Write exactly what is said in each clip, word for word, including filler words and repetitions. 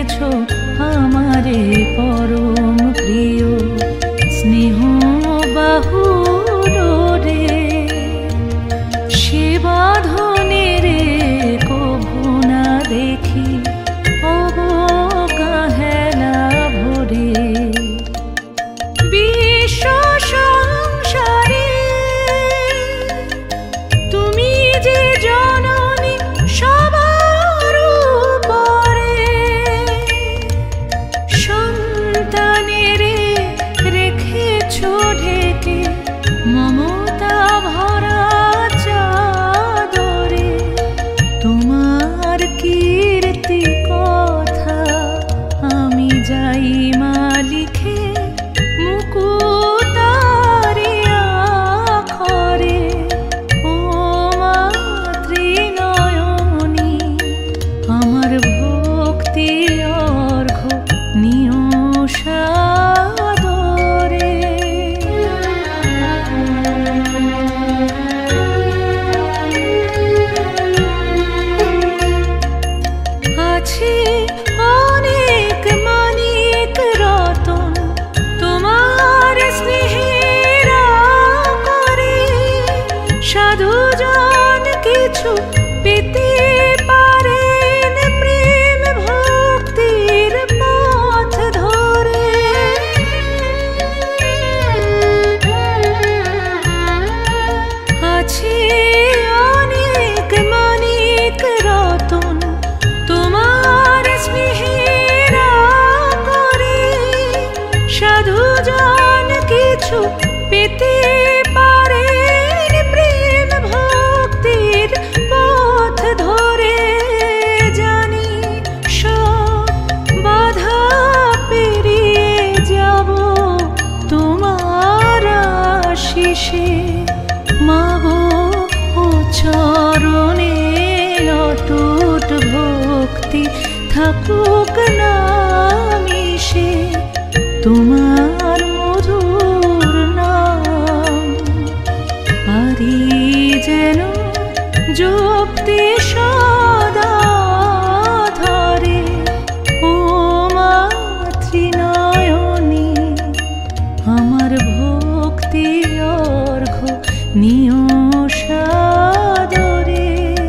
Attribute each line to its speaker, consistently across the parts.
Speaker 1: দিয়েছো আমারে পরম প্রিয় স্নেহ বাহুরে সে বাঁধনের কভু না দেখি অবগাহেলা ভরে বিশ্ব সংসারে তুমি যে জননী সবার উপরে সন্তানের রেখেছো ঢেকে মমতা ভরা চাদরে তোমার কীর্তি কথা আমি যাই মা লিখে মুকুতারি আখরে ও মাতৃনয়নী আমার ভক্তি অর্ঘ্য নিয় সাদরে আছে অনেক মানিক রতন তোমার স্নেহের করে সাধুজন কিছু পেতে পারেন প্রেম ভক্তির পথ ধরে আছে অনেক মানিক রতন তোমার স্নেহের করে সাধুজন কিছু পেতে পারেন প্রেম ভক্তির পথ ধরে জানি সব বাধা পেরিয়ে যাব তোমার আশিসে মাগো ও চরণে অটুট ভক্তি থাকুক না মিশে তোমার মধুর নাম পারি যেন জপতে সদা ধরে ও মাতৃনয়নী আমার ভক্তি অর্ঘ্য নিয় সাদরে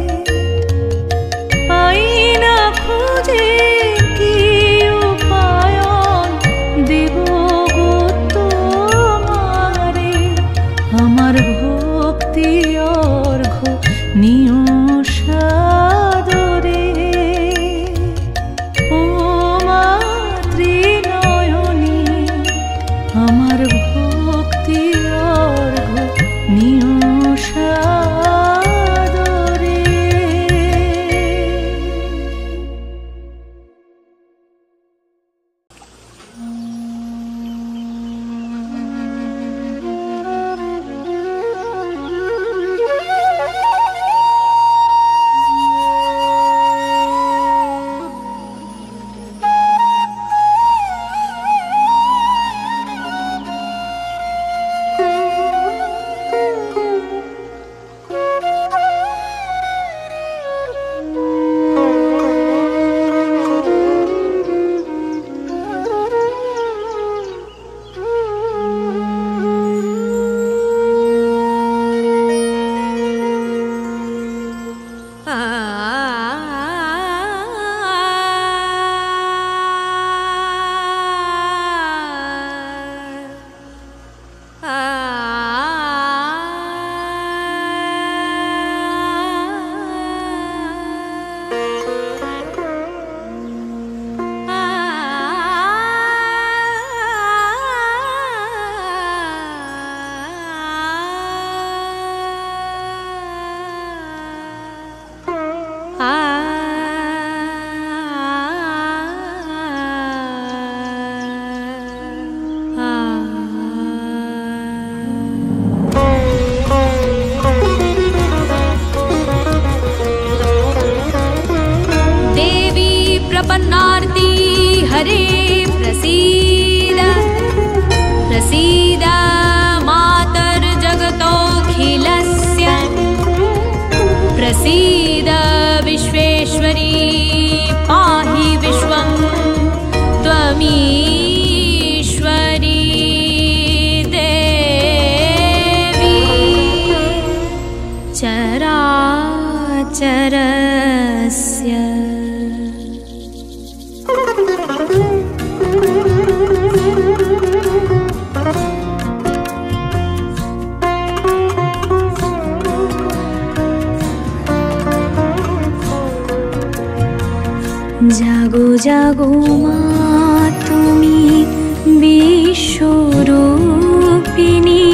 Speaker 1: পাই না খুঁজে কি উপায়ন দেব
Speaker 2: জাগো মা তুমি বিশ্বরূপিণী,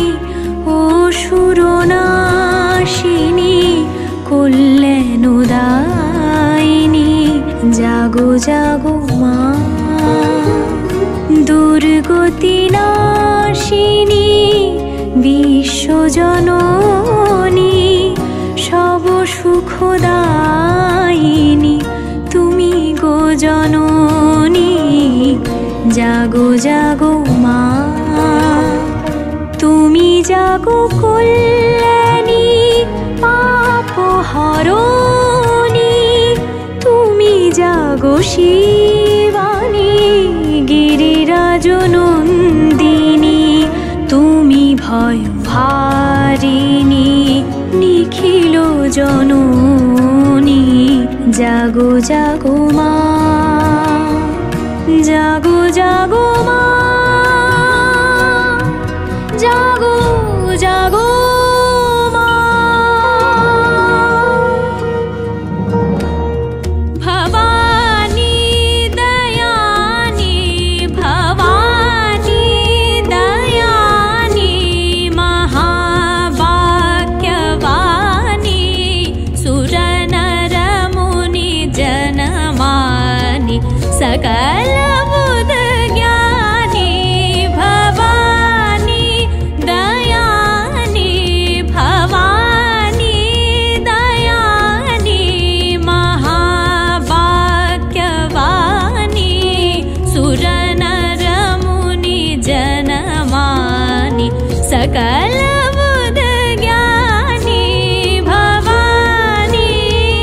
Speaker 2: অসুরনাশিনী, কল্যাণদায়িনী। জাগো জাগো মা দুর্গতি নাশিনী, বিশ্বজননী, সব সুখদায়িনী তুমি গো জননী। জাগো জাগো মা তুমি জাগো কল্যাণী, পাপহরণী তুমি জাগো শিবানী, গিরিরাজনন্দিনী তুমি ভয় ভারিণী, নিখিল জননী। জাগো জাগো মা জাগো জাগো মা জাগো জাগো মা। ভবানী দয়ানী ভবানী দয়ানী, মহাবাক্যবাণী, সুরনর মুনি জনমানি, सकल बुध ज्ञानी। भवानी दयानी भवानी दयानी, महावाक्यवाणी, सुरनर मुनि जनमानि, सकल बुध ज्ञानी। भवानी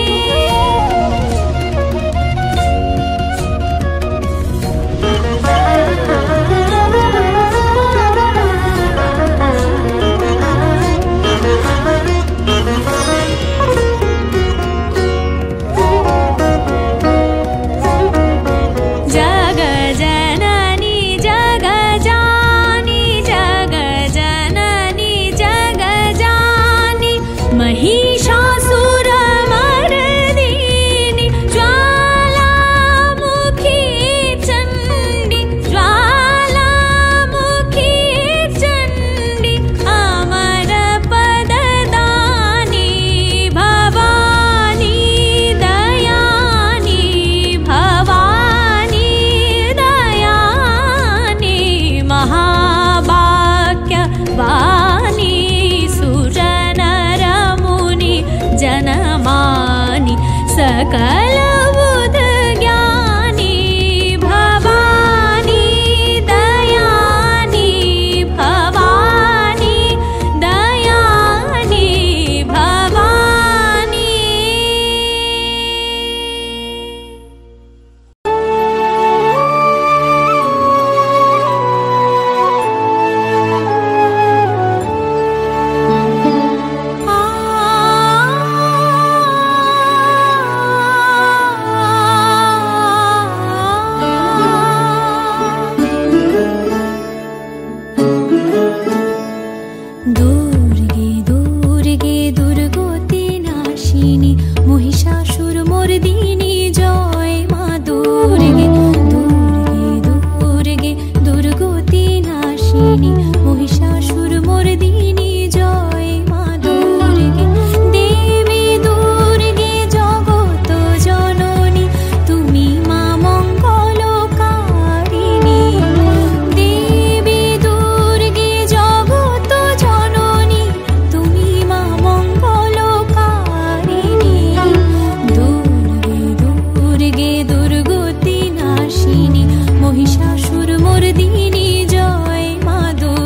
Speaker 2: जग जननी जग जानी, जग जननी जग जानी, महिषासुरमर्दिनी, ज्वालामुखी चण्डी, ज्वालामुखी चण्डी, अमरपददानी। भवानी दयानी भवानी दयानी, महावाक्यवाणी, सुरनर मुनि जनमानि, सकल बुध ज्ञानी। भवानी दयानी भवानी दयानी भवानी। दुर्गे दुर्गे दुर्गति नाशिनी, महिषासुर मर्दिनी, जय मा दुर्गे। दुर्गे दुर्गे दुर्गति नाशिनी, महिषासुर मर्दिनी, जय मा दुर्गे। देवी दुर्गे जगत जननी, তুমি মা মঙ্গলকারিণী। দেবী দুর্গে জগত জননী, তুমি মা মঙ্গলকারিণী। দুর্গে দুর্গে দুর্গতি নাশিনী, महिषासुर मर्दिनी, जय मा दुर्गे।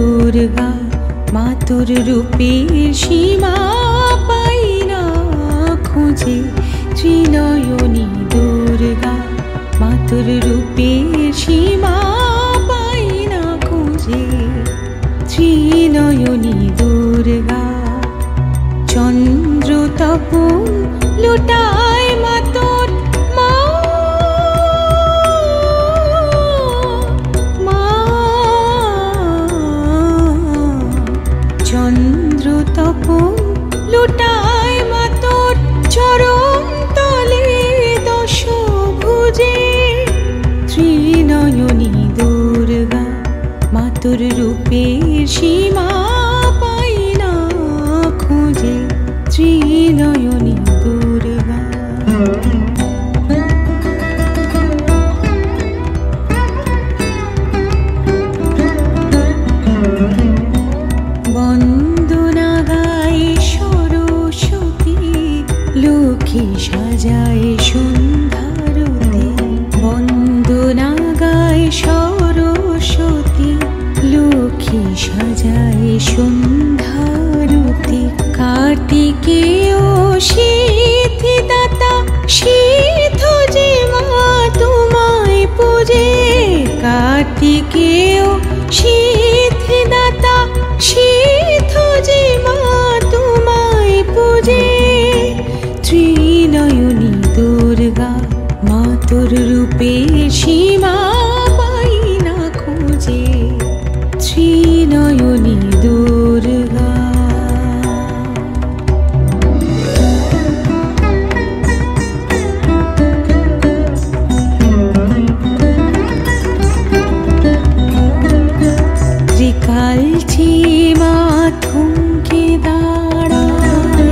Speaker 1: দুর্গা মা তোর রূপের সীমা পাই না খুঁজে ত্রিনয়নী দুর্গা মা তোর রূপের সীমা পাই না খুঁজে ত্রিনয়নী দুর্গা চন্দ্র তপন লুটায় মা তোর মা মা চন্দ্র তপন লুটায় মা তোর চরণ তলে দশ ভুজে ত্রিনয়নী দুর্গা মা তোর রূপের সীমা পাই না খুঁজে ত্রিনয়নী দুর্গা বন্দনা গায় সরস্বতী লক্ষ্মী সাজায় সন্ধ্যারতি বন্দনা গায় সরস্বতী লক্ষ্মী সাজায় সন্ধ্যারতি কার্তিকেয় সিদ্ধিদাতা সিদ্ধ যে মা তোমায় পূজে কার্তিকেয় সিদ্ধিদাতা সিদ্ধ যে মা তোমায় পূজে ত্রিনয়নী দুর্গা মা তোর রূপের সীমা পাই না খুঁজে ত্রিনয়নী দুর্গা ত্রিকালচি মা থমকে দাঁড়ায়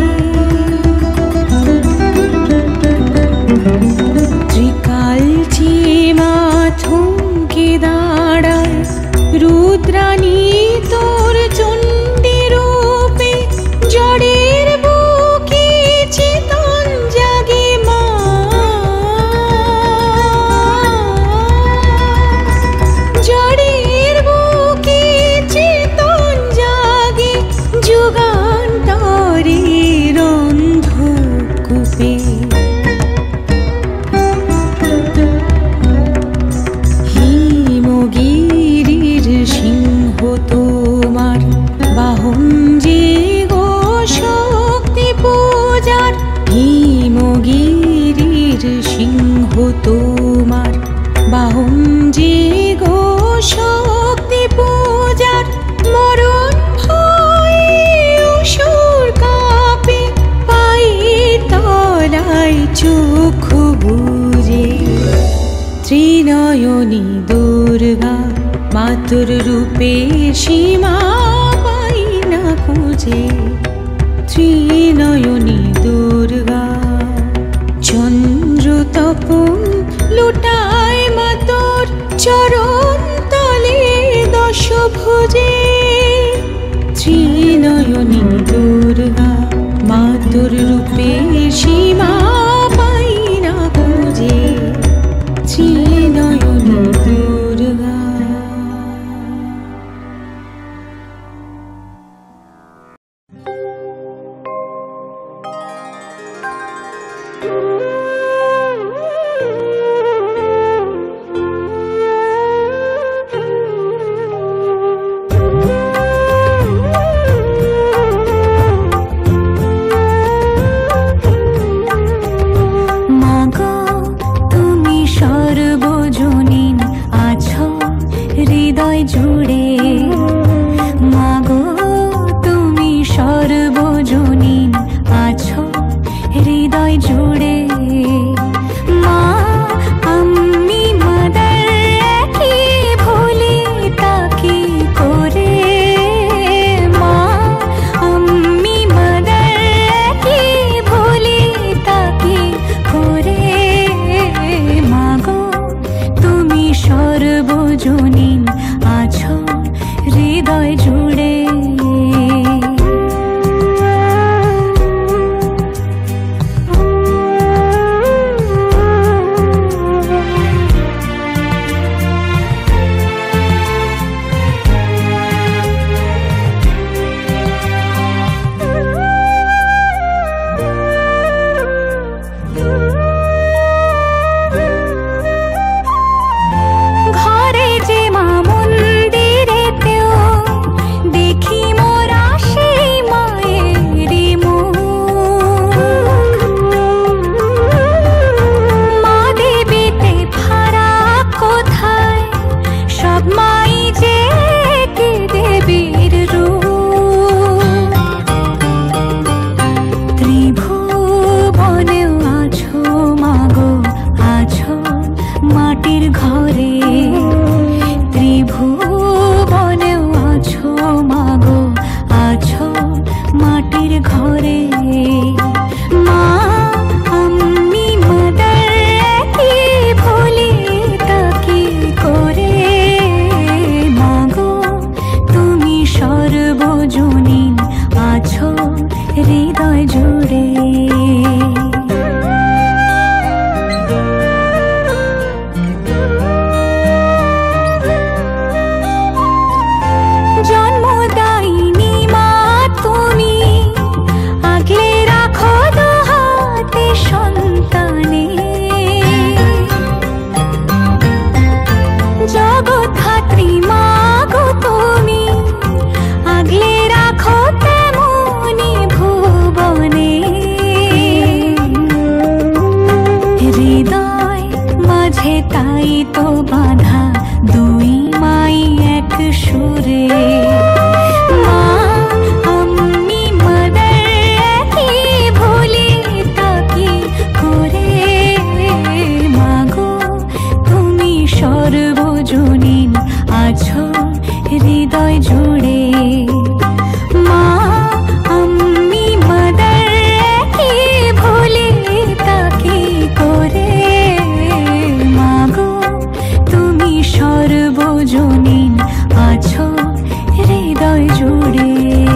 Speaker 1: ত্রিকালচি মা থমকে দাঁড়ায় রুদ্রাণী তোর চণ্ডী রূপে জড়ের বুকে চেতন জাগে মা জড়ের বুকে চেতন জাগে যুগান্তরের অন্ধকূপে হিমগিরির সিংহ তোমার বাহন যে গো শক্তি পূজার হিমগিরির সিংহ তোমার বাহন যে গো শক্তি পূজার মরণ ভয়ে অসুর কাঁপে পায়ে তলায় চক্ষু বুজে ত্রিনয়নী দুর্গা মা তোর রূপের সীমা পাই না খুঁজে ত্রিনয়নী দুর্গা চন্দ্র তপন লুটায় মা তোর চরণ তলে দশ ভুজে ত্রিনয়নী দুর্গা মা তোর রূপের সীমা পাই না খুঁজে ত্রিনয়নী দুর্গা জুড়ে মাগো তুমি সর্বজনীন আছো হৃদয় জুড়ে মা আমি মাদার কি ভুলি তাকি করে মা আমি মাদার কি ভুলি তাকি করে মাগো তুমি সর্বজনীন আছো হৃদয় জুড়ে
Speaker 2: সর্বজনীন আছো হৃদয় জুড়ে। জন্মদায়িনী মা তুমি আগলে রাখো দুহাতে সন্তানে, জগৎধাত্রী মা গো তুমি আগলে রাখো তেমনি ভুবনে। হৃদয় মাঝে তাই তো বাঁধা দুই মাই এক সুরে, মা আমি মাদার একই ভুলি তাকি করে। মাগো তুমি সর্বজনীন আছো হৃদয় জুড়ে, মা আমি মাদার একই ভুলি তাকি করে। মাগো তুমি সর্বজনীন আছো হৃদয় জুড়ে।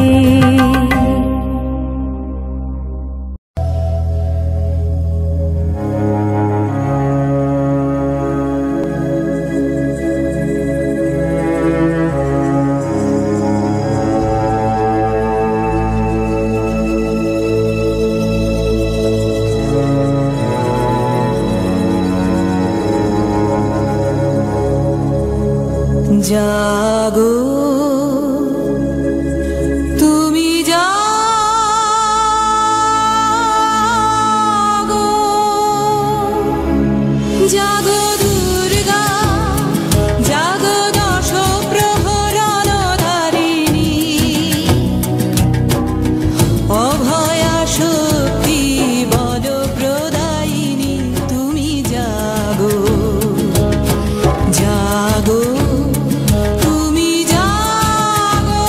Speaker 1: জাগো তুমি জাগো, জাগো দুর্গা জাগো দশ প্রহরণ ধারিণী, অভয়া শক্তি বল প্রদায়িনী তুমি জাগো, জাগো তুমি জাগো।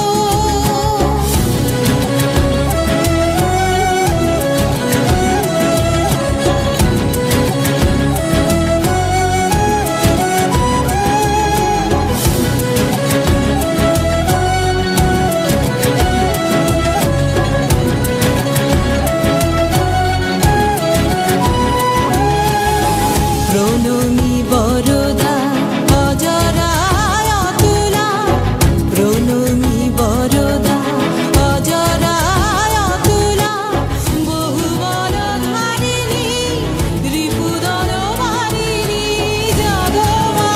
Speaker 1: প্রণমী বরদা অজরায় অতুলা, প্রণমী বরদা অজরায় অতুলা, বহুবল ধারিণী রিপুদল মারিণী জাগো মা।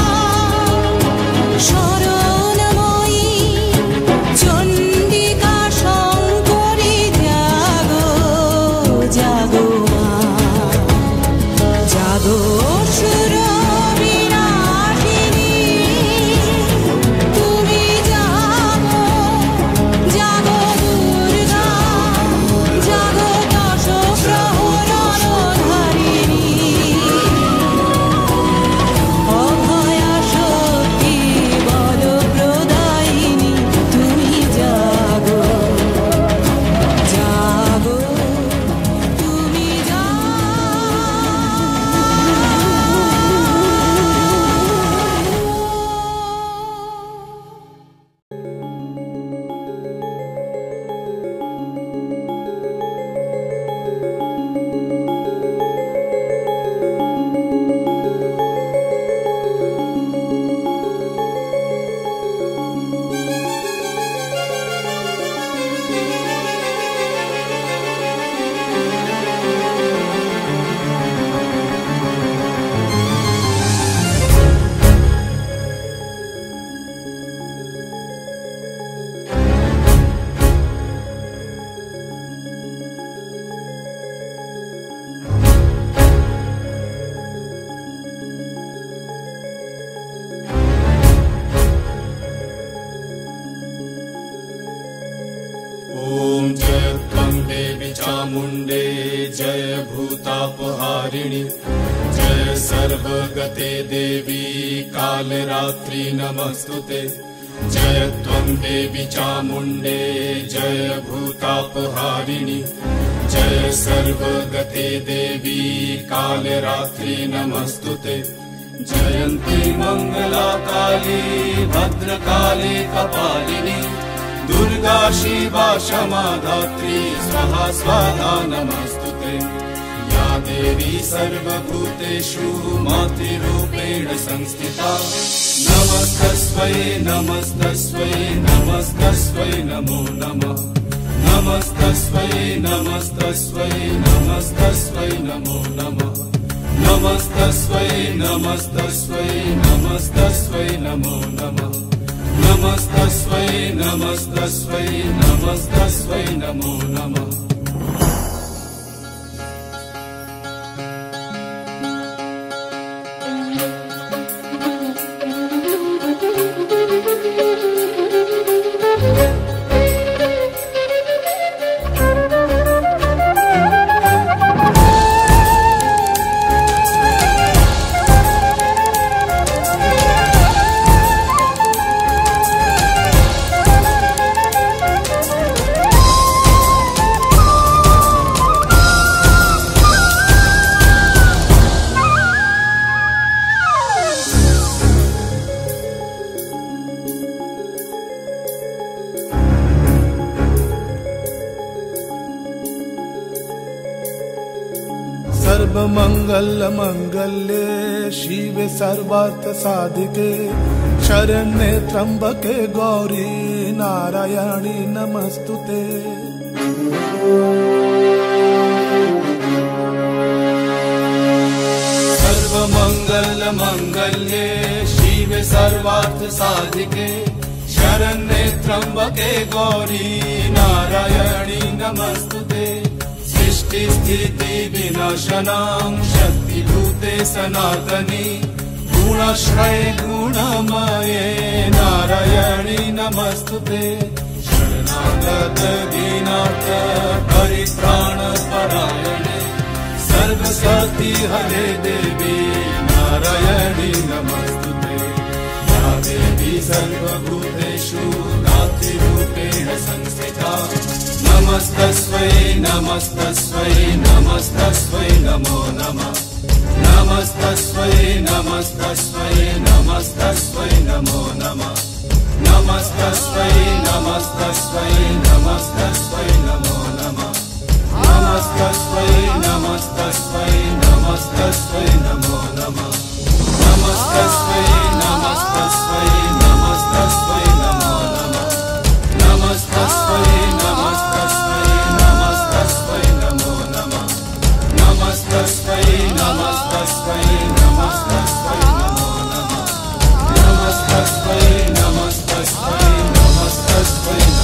Speaker 1: শরণময়ী চণ্ডিকা শঙ্করী জাগো, জাগো মা, জাগো অসুর বিনাশিনী তুমি জাগো, জাগো দুর্গা জাগো দশ প্রহরণ ধারিণী, অভয়া শক্তি বল প্রদায়িনী তুমি জাগো, জাগো তুমি জাগো।
Speaker 3: ओम जय त्वं देवी चामुण्डे जय भूतापहारिणि, जय सर्वगते देवी कालरात्रि नमस्तुते। जय त्वं देवी चामुण्डे जय भूतापहारिणि, जय सर्वगते देवी कालरात्रि नमस्तुते। जयन्ती मंगला काली भद्रकाली कपालिनी, दुर्गा शिवा क्षमा धात्री स्वाहा स्वाहा नमस्तुते। या देवी सर्वभूतेषु मातृरूपेण संस्थिता नमस्तस्मै नमस्तस्मै नमस्तस्मै नमो नमः। नमस्तस्मै नमस्तस्मै नमस्तस्मै नमो नमः। नमस्तस्मै नमस्तस्मै नमस्तस्मै नमो नमः। नमस्तस्मै नमस्तस्मै नमस्तस्मै नमो नमः।
Speaker 4: सर्वमंगल मंगल्ये शिवे सर्वार्थ साधिके शरण्ये त्र्यंबके गौरी नारायणी नमस्तुते।
Speaker 3: सर्वमंगल मंगल्ये शिवे सर्वार्थ साधिके शरण्ये त्र्यंबके गौरी नारायणी नमस्तुते। सृष्टि स्थिति विनाशनां शक्तिभूते सनातनी गुणाश्रये गुणमये नारायणी नमस्तुते। शरणागत दीनार्थ परित्राण परायणे सर्वशक्ति हरे देवी नारायणी नमस्तुते। या देवी सर्वभूतेषु मातृरूपेण संस्थिता नमस्तस्मै नमस्तस्मै नमस्तस्मै नमो नमः। नमस्तस्मै नमस्तस्मै नमस्तस्मै नमो नमः। नमस्तस्मै नमस्तस्मै नमस्तस्मै नमो नमः। नमस्तस्मै नमस्तस्मै नमस्तस्मै नमो नमः। नमस्तस्मै नमस्तस्मै नमस्तस्मै नमो नमः। नमस्तस्मै नमस्तस्मै नमस्तस्मै नमो नमः। नमस्तस्मै नमस्तस्मै नमस्तस्मै नमो नमः। नमस्तस्मै नमस्तस्मै नमस्तस्मै